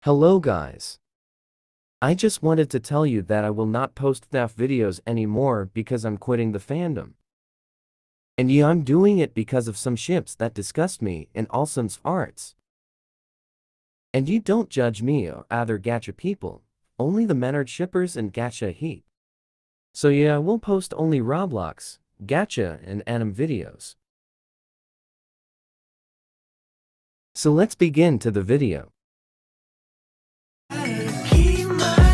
Hello guys. I just wanted to tell you that I will not post fnaf videos anymore because I'm quitting the fandom. And yeah, I'm doing it because of some ships that disgust me and also arts. And you don't judge me or other gacha people, only the Menard shippers and gacha heat. So yeah, I will post only Roblox, gacha and anime videos. So let's begin to the video. Keep my